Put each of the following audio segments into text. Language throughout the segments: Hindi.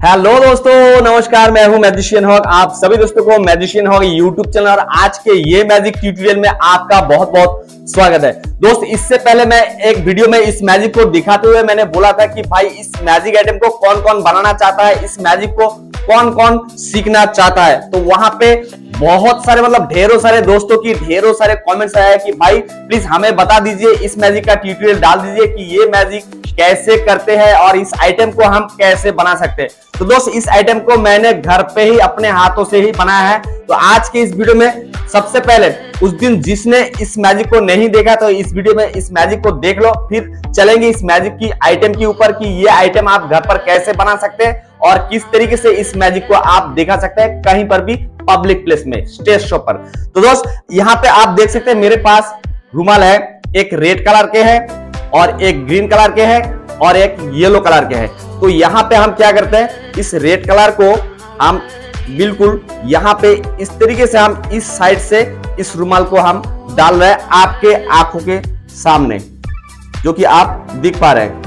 हेलो दोस्तों, नमस्कार। मैं हूं मैजिशियन हॉग। आप सभी दोस्तों को मैजिशियन हॉग यूट्यूब चैनल और आज के ये मैजिक ट्यूटोरियल में आपका बहुत बहुत स्वागत है। दोस्त, इससे पहले मैं एक वीडियो में इस मैजिक को दिखाते हुए मैंने बोला था कि भाई इस मैजिक आइटम को कौन कौन बनाना चाहता है, इस मैजिक को कौन कौन सीखना चाहता है। तो वहां पे बहुत सारे ढेरों सारे दोस्तों की ढेरों सारे कमेंट्स आए कि भाई प्लीज हमें बता दीजिए, इस मैजिक का ट्यूटोरियल डाल दीजिए कि ये मैजिक कैसे करते हैं और इस आइटम को हम कैसे बना सकते हैं। तो दोस्त, इस आइटम को मैंने घर पे ही अपने हाथों से ही बनाया है। तो आज के इस वीडियो में सबसे पहले उस दिन जिसने इस मैजिक को नहीं देखा तो इस वीडियो में इस मैजिक को देख लो, फिर चलेंगे इस मैजिक की आइटम के ऊपर कि ये आइटम आप घर पर कैसे बना सकते हैं और किस तरीके से इस मैजिक को आप दिखा सकते हैं कहीं पर भी पब्लिक प्लेस में, स्टेज शो पर। तो दोस्त, यहाँ पे आप देख सकते हैं मेरे पास रुमाल है, एक रेड कलर के है और एक ग्रीन कलर के है और एक येलो कलर के है। तो यहाँ पे हम क्या करते हैं, इस रेड कलर को हम बिल्कुल यहाँ पे इस तरीके से हम इस साइड से इस रुमाल को हम डाल रहे हैं आपके आंखों के सामने, जो कि आप दिख पा रहे हैं।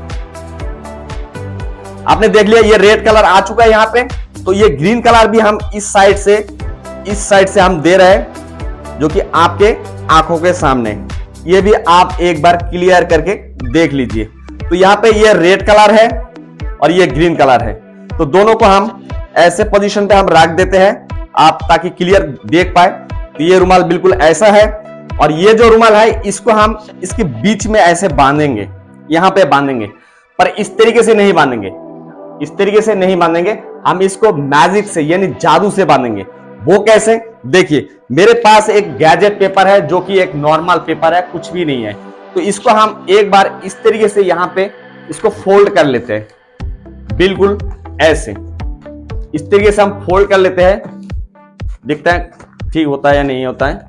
आपने देख लिया ये रेड कलर आ चुका है यहाँ पे। तो ये ग्रीन कलर भी हम इस साइड से हम दे रहे हैं, जो कि आपके आंखों के सामने। ये भी आप एक बार क्लियर करके देख लीजिए। तो यहाँ पे ये रेड कलर है और ये ग्रीन कलर है। तो दोनों को हम ऐसे पोजीशन पे हम रख देते हैं आप, ताकि क्लियर देख पाए। तो ये रुमाल बिल्कुल ऐसा है और ये जो रुमाल है इसको हम इसके बीच में ऐसे बांधेंगे, यहाँ पे बांधेंगे, पर इस तरीके से नहीं बांधेंगे, इस तरीके से नहीं बांधेंगे। हम इसको मैजिक से यानी जादू से बांधेंगे। वो कैसे, देखिए मेरे पास एक गैजेट पेपर है जो कि एक नॉर्मल पेपर है, कुछ भी नहीं है। तो इसको हम एक बार इस तरीके से यहाँ पे इसको फोल्ड कर लेते हैं, बिल्कुल ऐसे इस तरीके से हम फोल्ड कर लेते हैं। दिखता है ठीक होता है या नहीं होता है।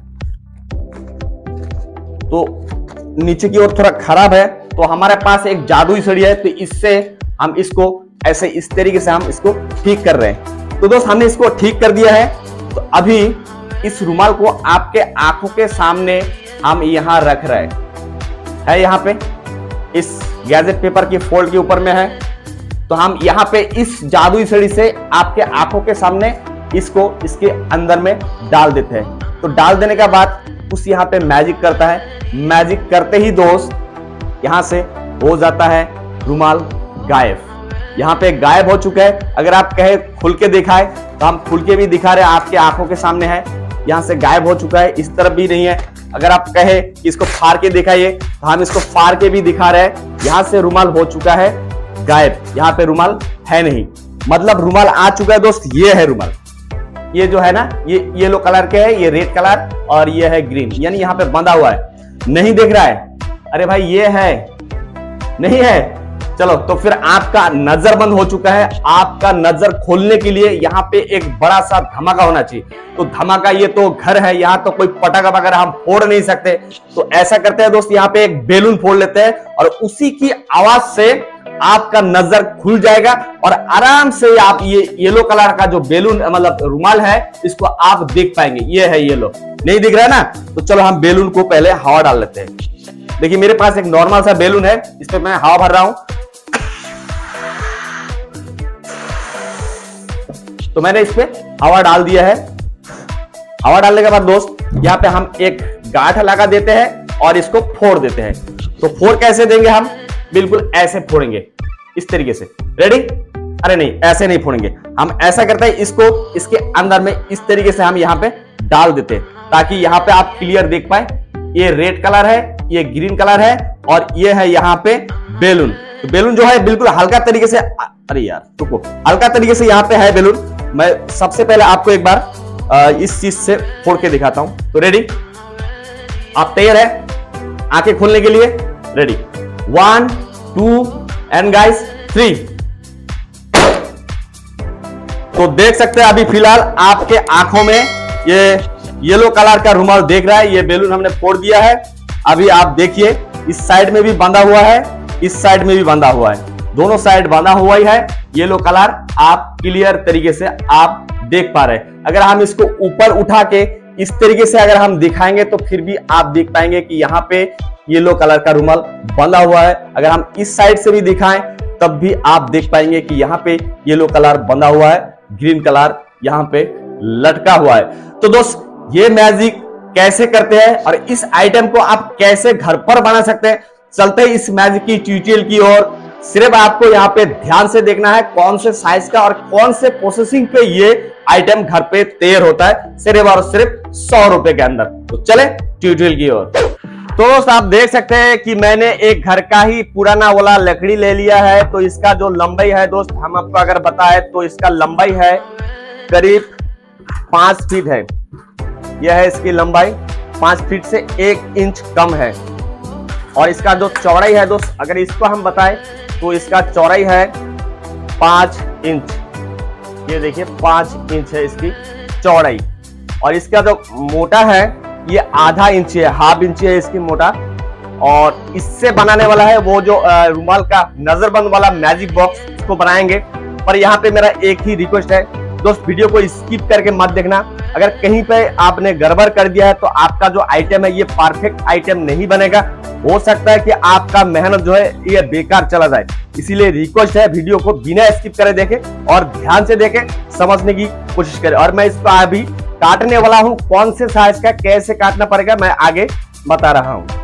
तो नीचे की ओर थोड़ा खराब है, तो हमारे पास एक जादुई छड़ी है, तो इससे हम इसको ऐसे इस तरीके से हम इसको ठीक कर रहे हैं। तो दोस्त, हमने इसको ठीक कर दिया है। तो अभी इस रुमाल को आपके आंखों के सामने हम यहां रख रहे हैं, यहाँ पे इस गैजेट पेपर की फोल्ड के ऊपर में है। तो हम यहाँ पे इस जादुई छड़ी से आपके आंखों के सामने इसको इसके अंदर में डाल देते हैं। तो डाल देने के बाद उस यहाँ पे मैजिक करता है। मैजिक करते ही दोस्त यहाँ से हो जाता है रुमाल गायब। यहाँ पे गायब हो चुका है। अगर आप कहे खुल के दिखाए तो हम खुल के भी दिखा रहे हैं, आपके आंखों के सामने है। यहाँ से गायब हो चुका है, इस तरफ भी नहीं है। अगर आप कहे कि इसको फाड़ के दिखाइए तो हम इसको फाड़ के भी दिखा रहे हैं। यहाँ से रुमाल हो चुका है गायब, यहाँ पे रुमाल है नहीं, मतलब रुमाल आ चुका है दोस्त। ये है रुमाल, ये जो है ना, ये येलो कलर के है, ये रेड कलर और ये है ग्रीन, यानी यहाँ पे बंधा हुआ है। नहीं दिख रहा है, अरे भाई ये है, नहीं है। चलो, तो फिर आपका नजर बंद हो चुका है। आपका नजर खोलने के लिए यहाँ पे एक बड़ा सा धमाका होना चाहिए। तो धमाका, ये तो घर है, यहाँ तो कोई पटाखा वगैरह हम फोड़ नहीं सकते। तो ऐसा करते हैं दोस्त, यहाँ पे एक बेलून फोड़ लेते हैं और उसी की आवाज से आपका नजर खुल जाएगा और आराम से आप ये येलो कलर का जो बेलून रुमाल है इसको आप देख पाएंगे। ये है येलो, नहीं दिख रहा है ना। तो चलो हम बेलून को पहले हवा डाल लेते हैं। देखिए मेरे पास एक नॉर्मल सा बेलून है, इस पे मैं हवा भर रहा हूं। तो मैंने इस पे हवा डाल दिया है। हवा डालने के बाद दोस्त, यहाँ पे हम एक गांठ लगा देते हैं और इसको फोड़ देते हैं। तो फोड़ कैसे देंगे हम, बिल्कुल ऐसे फोड़ेंगे, इस तरीके से। रेडी? अरे नहीं, ऐसे नहीं फोड़ेंगे हम। ऐसा करते हैं, इसको इसके अंदर में इस तरीके से हम यहाँ पे डाल देते हैं, ताकि यहाँ पे आप क्लियर देख पाए। ये रेड कलर है, ये ग्रीन कलर है और ये है यहाँ पे बेलून। तो बेलून जो है बिल्कुल हल्का तरीके से, अरे यार रुको, हल्का तरीके से यहाँ पे है बेलून। मैं सबसे पहले आपको एक बार इस चीज से फोड़ के दिखाता हूं। तो रेडी? आप तैयार है आंखें खोलने के लिए? रेडी? 1 2 and guys 3। तो देख सकते हैं अभी फिलहाल आपके आंखों में ये येलो कलर का रुमाल देख रहा है। ये बेलून हमने फोड़ दिया है। अभी आप देखिए, इस साइड में भी बंधा हुआ है, इस साइड में भी बंधा हुआ है, दोनों साइड बंधा हुआ ही है। येलो कलर आप क्लियर तरीके से आप देख पा रहे हैं। अगर हम इसको ऊपर उठा के इस तरीके से अगर हम दिखाएंगे तो फिर भी आप देख पाएंगे कि यहाँ पे येलो कलर का रुमाल बंधा हुआ है। अगर हम इस साइड से भी दिखाएं तब भी आप देख पाएंगे कि यहाँ पे येलो कलर बंधा हुआ है, ग्रीन कलर यहाँ पे लटका हुआ है। तो दोस्त ये मैजिक कैसे करते हैं और इस आइटम को आप कैसे घर पर बना सकते हैं, चलते हैं इस मैजिक की ट्यूटोरियल की ओर। सिर्फ आपको यहाँ पे ध्यान से देखना है कौन से साइज का और कौन से प्रोसेसिंग पे ये आइटम घर पे तैयार होता है, सिर्फ और सिर्फ 100 रुपए के अंदर। तो चले ट्यूटोरियल की ओर। तो दोस्त आप देख सकते हैं कि मैंने एक घर का ही पुराना वाला लकड़ी ले लिया है। तो इसका जो लंबाई है दोस्त, हम आपको अगर बताएं तो इसका लंबाई है करीब 5 फीट है। यह है इसकी लंबाई, 5 फीट से 1 इंच कम है। और इसका जो चौड़ाई है दोस्त, अगर इसको हम बताएं तो इसका चौड़ाई है 5 इंच। ये देखिए 5 इंच है इसकी चौड़ाई। और इसका जो मोटा है ये आधा इंच है, हाफ इंच है इसकी मोटा। और इससे बनाने वाला है वो जो रुमाल का नजरबंद वाला मैजिक बॉक्स, इसको बनाएंगे। पर यहाँ पे मेरा एक ही रिक्वेस्ट है दोस्त, वीडियो को स्किप करके मत देखना। अगर कहीं पे आपने गड़बड़ कर दिया है तो आपका जो आइटम है ये परफेक्ट आइटम नहीं बनेगा। हो सकता है कि आपका मेहनत जो है ये बेकार चला जाए। इसीलिए रिक्वेस्ट है वीडियो को बिना स्किप करे देखें और ध्यान से देखें, समझने की कोशिश करें। और मैं इसको अभी काटने वाला हूं, कौन से साइज का कैसे काटना पड़ेगा मैं आगे बता रहा हूं।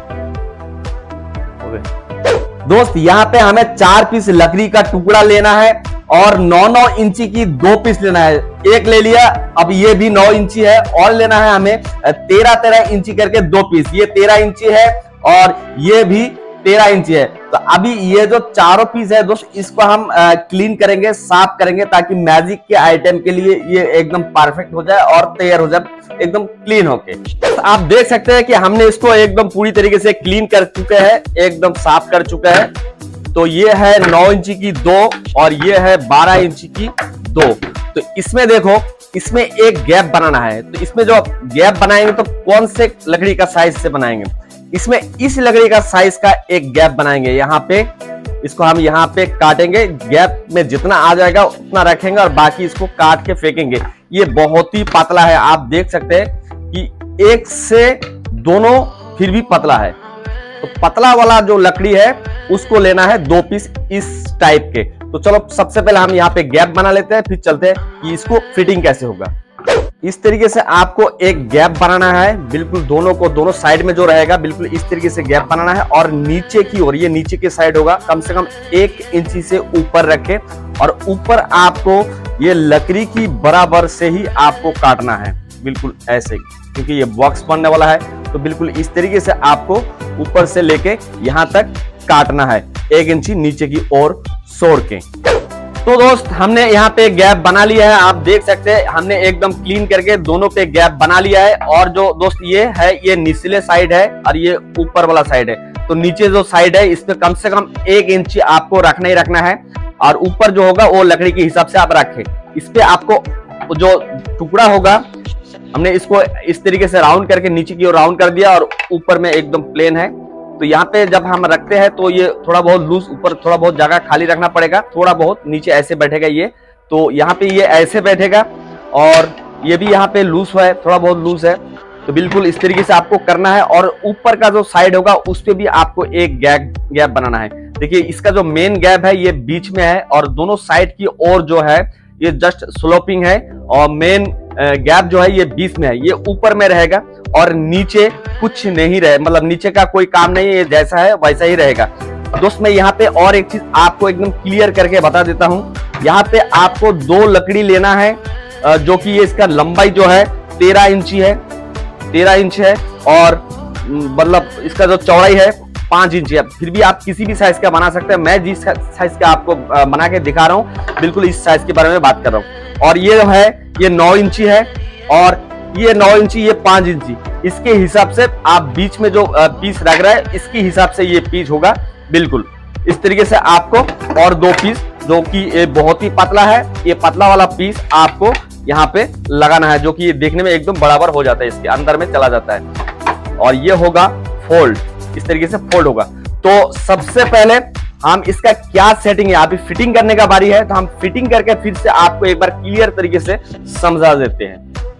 दोस्त यहाँ पे हमें 4 पीस लकड़ी का टुकड़ा लेना है और 9-9 इंची की 2 पीस लेना है। एक ले लिया, अब ये भी 9 इंची है और लेना है हमें 13-13 इंची करके 2 पीस। ये 13 इंची है और ये भी 13 इंची है। तो अभी ये जो चारों पीस है दोस्त, इसको हम क्लीन करेंगे, साफ करेंगे, ताकि मैजिक के आइटम के लिए ये एकदम परफेक्ट हो जाए और तैयार हो जाए एकदम क्लीन होके। तो आप देख सकते हैं कि हमने इसको एकदम पूरी तरीके से क्लीन कर चुके हैं, एकदम साफ कर चुके हैं। तो ये है 9 इंची की 2 और ये है 12 इंची की 2। तो इसमें देखो, इसमें एक गैप बनाना है। तो इसमें जो गैप बनाएंगे तो कौन से लकड़ी का साइज से बनाएंगे, इसमें इस लकड़ी का साइज का एक गैप बनाएंगे। यहाँ पे इसको हम यहाँ पे काटेंगे, गैप में जितना आ जाएगा उतना रखेंगे और बाकी इसको काट के फेंकेंगे। ये बहुत ही पतला है, आप देख सकते हैं कि एक से दोनों फिर भी पतला है। तो पतला वाला जो लकड़ी है उसको लेना है 2 पीस इस टाइप के। तो चलो सबसे पहले हम यहाँ पे गैप बना लेते हैं, फिर चलते हैं कि इसको फिटिंग कैसे होगा। इस तरीके से आपको एक गैप बनाना है, बिल्कुल दोनों साइड में जो रहेगा बिल्कुल इस तरीके से गैप बनाना है। और नीचे की ओर, ये नीचे की साइड होगा, कम से कम 1 इंची से ऊपर रखे और ऊपर आपको ये लकड़ी की बराबर से ही आपको काटना है, बिल्कुल ऐसे, क्योंकि ये बॉक्स बनने वाला है। तो बिल्कुल इस तरीके से आपको ऊपर से लेके यहां तक काटना है, 1 इंची नीचे की ओर सोड़ के। तो दोस्त हमने यहाँ पे गैप बना लिया है, आप देख सकते हैं हमने एकदम क्लीन करके दोनों पे गैप बना लिया है। और जो दोस्त ये है, ये निचले साइड है और ये ऊपर वाला साइड है। तो नीचे जो साइड है इस पे कम से कम 1 इंची आपको रखना ही रखना है और ऊपर जो होगा वो लकड़ी के हिसाब से आप रखें। इस पे आपको जो टुकड़ा होगा, हमने इसको इस तरीके से राउंड करके नीचे की ओर राउंड कर दिया और ऊपर में एकदम प्लेन है। तो यहाँ पे जब हम रखते हैं तो ये थोड़ा बहुत लूज, ऊपर थोड़ा बहुत जगह खाली रखना पड़ेगा, थोड़ा बहुत नीचे ऐसे बैठेगा ये। तो यहाँ पे ये ऐसे बैठेगा और ये भी यहाँ पे लूज है, थोड़ा बहुत लूज है। तो बिल्कुल इस तरीके से आपको करना है। और ऊपर का जो साइड होगा उस पे भी आपको एक गैप बनाना है। देखिए इसका जो मेन गैप है ये बीच में है और दोनों साइड की ओर जो है ये जस्ट स्लोपिंग है और मेन गैप जो है ये बीच में है, ये ऊपर में रहेगा और नीचे कुछ नहीं रहे, मतलब नीचे का कोई काम नहीं है, ये जैसा है वैसा ही रहेगा। दोस्त मैं यहाँ पे और एक चीज आपको एकदम क्लियर करके बता देता हूँ। यहाँ पे आपको 2 लकड़ी लेना है, जो कि ये इसका लंबाई जो है 13 इंची है, 13 इंच है और मतलब इसका जो चौड़ाई है 5 इंच है। फिर भी आप किसी भी साइज का बना सकते हैं, मैं जिस साइज का आपको बना के दिखा रहा हूँ बिल्कुल इस साइज के बारे में बात कर रहा हूँ। और ये जो है ये 9 इंची है और ये 9 इंची, ये 5 इंची। इसके हिसाब से आप बीच में जो पीस रख रहा है इसके हिसाब से ये पीस होगा। बिल्कुल इस तरीके से आपको और 2 पीस, जो कि ये बहुत ही पतला है, ये पतला वाला पीस आपको यहाँ पे लगाना है, जो कि ये देखने में एकदम बराबर हो जाता है, इसके अंदर में चला जाता है। और ये होगा फोल्ड, इस तरीके से फोल्ड होगा। तो सबसे पहले हम इसका क्या सेटिंग है, अभी फिटिंग करने का बारी है। तो हम फिटिंग करके फिर से आपको एक बार क्लियर तरीके से समझा देते हैं।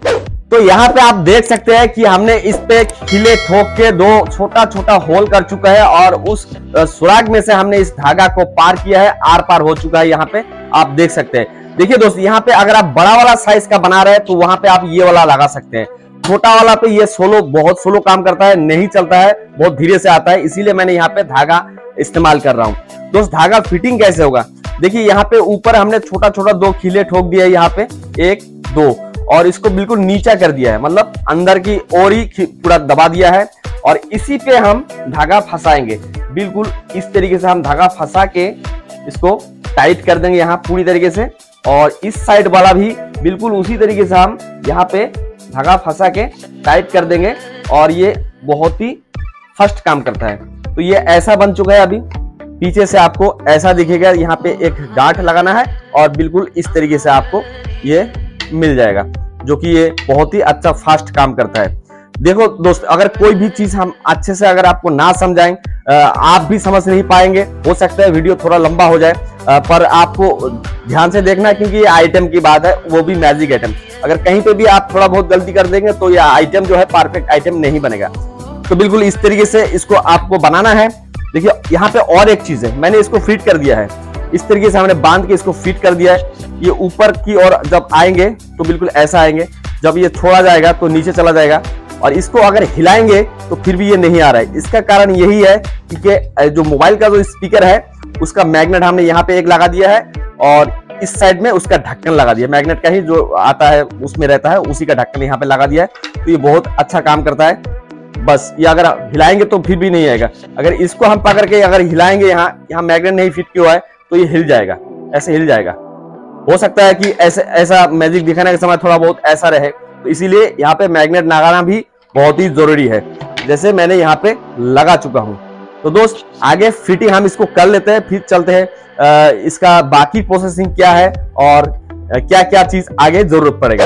तो यहाँ पे आप देख सकते हैं कि हमने इस पे खिले ठोक के दो छोटा छोटा होल कर चुका है और उस सुराग में से हमने इस धागा को पार किया है, आर पार हो चुका है। यहाँ पे आप देख सकते हैं। देखिए दोस्त, यहाँ पे अगर आप बड़ा वाला साइज का बना रहे हैं तो वहां पे आप ये वाला लगा सकते हैं। छोटा वाला पे ये बहुत स्लो काम करता है, नहीं चलता है, बहुत धीरे से आता है, इसीलिए मैंने यहाँ पे धागा इस्तेमाल कर रहा हूँ। दोस्त धागा फिटिंग कैसे होगा, देखिए यहाँ पे ऊपर हमने छोटा छोटा दो खिले ठोक दिया है, यहाँ पे 1 2, और इसको बिल्कुल नीचा कर दिया है, मतलब अंदर की ओर ही पूरा दबा दिया है। और इसी पे हम धागा फंसाएंगे, बिल्कुल इस तरीके से हम धागा फंसा के इसको टाइट कर देंगे यहाँ पूरी तरीके से। और इस साइड वाला भी बिल्कुल उसी तरीके से हम यहाँ पे धागा फंसा के टाइट कर देंगे और ये बहुत ही फर्स्ट काम करता है। तो ये ऐसा बन चुका है। अभी पीछे से आपको ऐसा दिखेगा, यहाँ पे एक गांठ लगाना है और बिल्कुल इस तरीके से आपको ये मिल जाएगा, जो कि ये बहुत ही अच्छा फास्ट काम करता है। देखो दोस्त, अगर कोई भी चीज हम अच्छे से अगर आपको ना समझाएं, आप भी समझ नहीं पाएंगे, हो सकता है वीडियो थोड़ा लंबा हो जाए, पर आपको ध्यान से देखना है क्योंकि ये आइटम की बात है, वो भी मैजिक आइटम। अगर कहीं पे भी आप थोड़ा बहुत गलती कर देंगे तो ये आइटम जो है परफेक्ट आइटम नहीं बनेगा। तो बिल्कुल इस तरीके से इसको आपको बनाना है। देखिए यहाँ पे और एक चीज है, मैंने इसको फिट कर दिया है, इस तरीके से हमने बांध के इसको फिट कर दिया है। ये ऊपर की ओर जब आएंगे तो बिल्कुल ऐसा आएंगे, जब ये छोड़ा जाएगा तो नीचे चला जाएगा। और इसको अगर हिलाएंगे तो फिर भी ये नहीं आ रहा है। इसका कारण यही है कि जो मोबाइल का जो स्पीकर है उसका मैग्नेट हमने यहाँ पे एक लगा दिया है और इस साइड में उसका ढक्कन लगा दिया, मैग्नेट का ही जो आता है उसमें रहता है, उसी का ढक्कन यहाँ पे लगा दिया है। तो ये बहुत अच्छा काम करता है। बस ये अगर हिलाएंगे तो फिर भी नहीं आएगा। अगर इसको हम पकड़ के अगर हिलाएंगे, यहाँ मैग्नेट नहीं फिट किया है तो ये हिल जाएगा, ऐसे हिल जाएगा। हो सकता है कि ऐसा मैजिक दिखाने के समय थोड़ा बहुत ऐसा रहे, तो इसीलिए यहाँ पे मैग्नेट लगाना भी बहुत ही जरूरी है, जैसे मैंने यहाँ पे लगा चुका हूँ। तो दोस्त आगे फिटिंग हम इसको कर लेते हैं, फिर चलते हैं इसका बाकी प्रोसेसिंग क्या है और क्या क्या चीज आगे जरूरत पड़ेगा।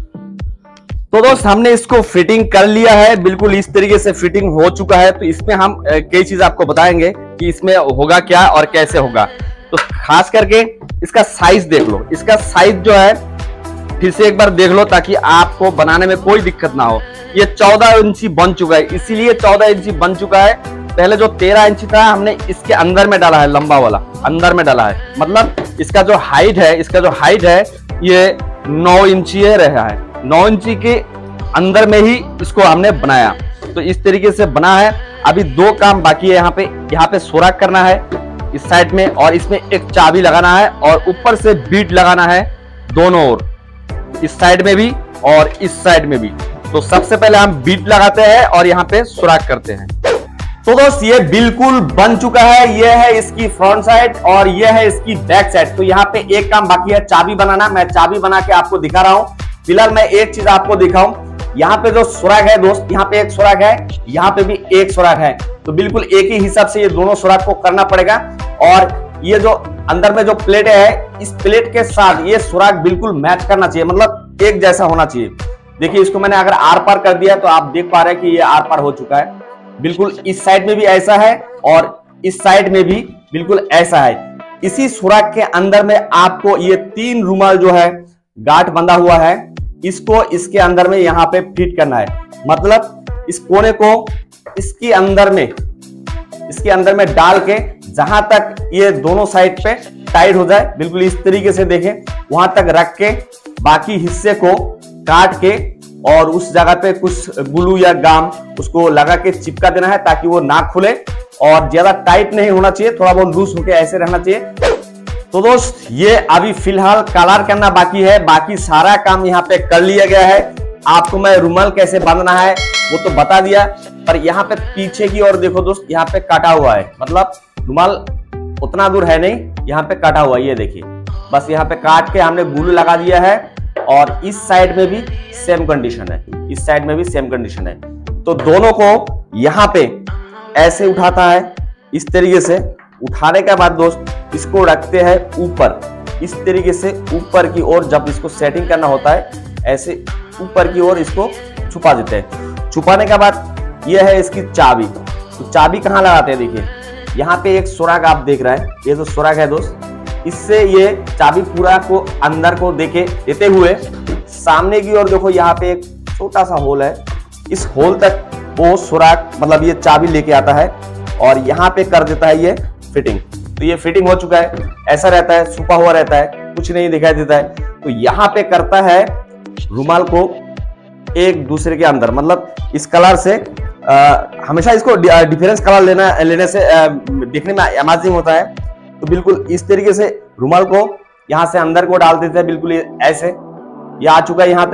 तो दोस्त हमने इसको फिटिंग कर लिया है, बिल्कुल इस तरीके से फिटिंग हो चुका है। तो इसमें हम कई चीज आपको बताएंगे कि इसमें होगा क्या और कैसे होगा। तो खास करके इसका साइज देख लो, इसका साइज जो है फिर से एक बार देख लो ताकि आपको बनाने में कोई दिक्कत ना हो। ये 14 इंची बन चुका है, इसीलिए 14 इंची बन चुका है। पहले जो 13 इंची था हमने इसके अंदर में डाला है, लंबा वाला अंदर में डाला है, मतलब इसका जो हाइट है ये 9 इंची रहा है। 9 इंची के अंदर में ही इसको हमने बनाया। तो इस तरीके से बना है। अभी 2 काम बाकी है, यहाँ पे सुराख करना है इस साइड में, और इसमें एक चाबी लगाना है और ऊपर से बीट लगाना है दोनों ओर, इस साइड में भी और इस साइड में भी। तो सबसे पहले हम बीट लगाते हैं और यहाँ पे सुराख करते हैं। तो दोस्त ये बिल्कुल बन चुका है। ये है इसकी फ्रंट साइड और ये है इसकी बैक साइड। तो यहाँ पे एक काम बाकी है, चाबी बनाना। मैं चाबी बना के आपको दिखा रहा हूँ। फिलहाल मैं एक चीज आपको दिखाऊं, यहाँ पे जो सुराख है दोस्त, यहाँ पे एक सुराख है, यहाँ पे भी एक सुराख है। तो बिल्कुल एक ही हिसाब से ये दोनों सुराख को करना पड़ेगा। और ये जो अंदर में जो प्लेट है, इस प्लेट के साथ ये सुराख बिल्कुल मैच करना चाहिए, मतलब एक जैसा होना चाहिए। देखिए इसको मैंने अगर आर पार कर दिया तो आप देख पा रहे हैं कि ये आर पार हो चुका है। बिल्कुल इस साइड में भी ऐसा है और इस साइड में भी बिल्कुल ऐसा है। इसी सुराख के अंदर में आपको ये 3 रुमाल जो है गांठ बंधा हुआ है, इसको इसके अंदर में यहाँ पे फिट करना है। मतलब इस कोने को इसके अंदर में डाल के जहां तक ये दोनों साइड पे टाइट हो जाए, बिल्कुल इस तरीके से देखें, वहां तक रख के बाकी हिस्से को काट के और उस जगह पे कुछ ग्लू या गाम उसको लगा के चिपका देना है ताकि वो ना खुले और ज्यादा टाइट नहीं होना चाहिए, थोड़ा बहुत लूज होके ऐसे रहना चाहिए। तो दोस्त ये अभी फिलहाल कलर करना बाकी है, बाकी सारा काम यहाँ पे कर लिया गया है। आपको मैं रुमाल कैसे बांधना है वो तो बता दिया, पर यहाँ पे पीछे की ओर देखो दोस्त, यहाँ पे काटा हुआ है, मतलब रुमाल उतना दूर है नहीं, यहाँ पे काटा हुआ है, ये देखिए। बस यहाँ पे काट के हमने ग्लू लगा दिया है और इस साइड में भी सेम कंडीशन है, इस साइड में भी सेम कंडीशन है। तो दोनों को यहाँ पे ऐसे उठाता है, इस तरीके से उठाने के बाद दोस्त इसको रखते हैं ऊपर, इस तरीके से ऊपर की ओर। जब इसको सेटिंग करना होता है ऐसे ऊपर की ओर इसको छुपा देते हैं। छुपाने के बाद यह है इसकी चाबी। तो चाबी कहाँ लगाते हैं, देखिए यहाँ पे एक सुराख आप देख रहे हैं, ये जो सुराख है दोस्त, इससे ये चाबी पूरा को अंदर को देते हुए सामने की ओर देखो, यहाँ पे एक छोटा सा होल है, इस होल तक वो सुराख मतलब ये चाबी लेके आता है और यहाँ पे कर देता है ये फिटिंग। तो ये फिटिंग हो चुका है, ऐसा रहता है, छुपा हुआ रहता है, कुछ नहीं दिखाई देता है। तो यहाँ पे करता है रुमाल को एक दूसरे के अंदर, मतलब इस कलर से हमेशा इसको डिफरेंस कलर लेने से दिखने में अमेजिंग होता है। तो बिल्कुल इस तरीके से रुमाल को यहाँ से अंदर को डाल देते हैं, बिल्कुल ऐसे ये आ चुका है यहाँ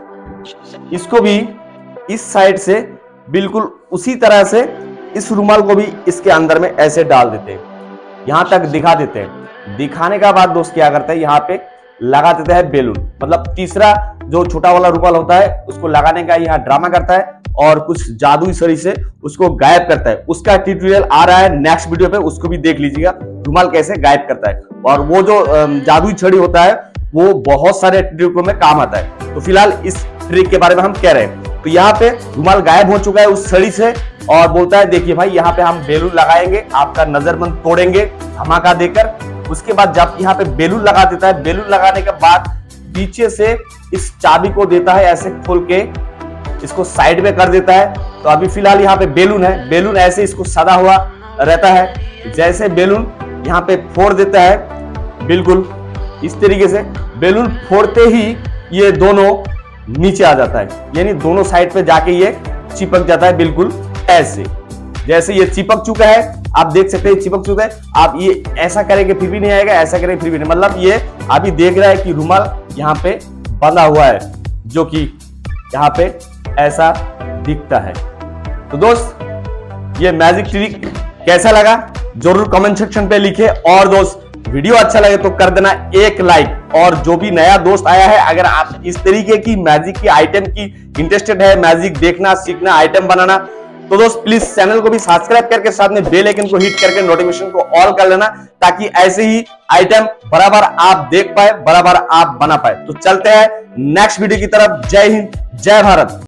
तक। इसको भी इस साइड से बिल्कुल उसी तरह से इस रुमाल को भी इसके अंदर में ऐसे डाल देते हैं, यहां तक दिखा देते हैं। दिखाने का बाद दोस्त क्या करते हैं, यहाँ पे लगा देते हैं बेलून, मतलब तीसरा जो छोटा वाला रुमाल होता है उसको लगाने का यहाँ ड्रामा करता है और कुछ जादुई छड़ी से उसको गायब करता है। उसका ट्यूटोरियल आ रहा है नेक्स्ट वीडियो पे, उसको भी देख लीजिएगा रुमाल कैसे गायब करता है। और वो जो जादुई छड़ी होता है वो बहुत सारे ट्रिकों में काम आता है। तो फिलहाल इस ट्रिक के बारे में हम कह रहे हैं। तो यहाँ पे रुमाल गायब हो चुका है उस छड़ी से और बोलता है देखिए भाई यहाँ पे हम बेलून लगाएंगे, आपका नजरबंद तोड़ेंगे धमाका देकर। उसके बाद जब यहाँ पे बेलून लगा देता है, बेलून लगाने के बाद पीछे से इस चाबी को देता है ऐसे खोल के, इसको साइड में कर देता है। तो अभी फिलहाल यहाँ पे बेलून है, बेलून ऐसे इसको सदा हुआ रहता है। जैसे बेलून यहाँ पे फोड़ देता है बिल्कुल इस तरीके से, बेलून फोड़ते ही ये दोनों नीचे आ जाता है, यानी दोनों साइड पे जाके ये चिपक जाता है बिल्कुल ऐसे। जैसे ये चिपक चुका है, आप देख सकते हैं चिपक चुका है। आप ये ऐसा करेंगे फिर भी नहीं आएगा, ऐसा करेंगे फिर भी नहीं, मतलब ये अभी देख रहा है कि रुमाल यहाँ पे बंधा हुआ है, जो कि यहाँ पे ऐसा दिखता है। तो दोस्त ये मैजिक ट्रिक कैसा लगा जरूर कमेंट सेक्शन पे लिखे। और दोस्त वीडियो अच्छा लगे तो कर देना एक लाइक। और जो भी नया दोस्त आया है, अगर आप इस तरीके की मैजिक की आइटम की इंटरेस्टेड है, मैजिक देखना सीखना आइटम बनाना, तो दोस्त प्लीज चैनल को भी सब्सक्राइब करके साथ में बेल आइकन को हिट करके नोटिफिकेशन को ऑल कर लेना, ताकि ऐसे ही आइटम बराबर आप देख पाए, बराबर आप बना पाए। तो चलते हैं नेक्स्ट वीडियो की तरफ। जय हिंद, जय भारत।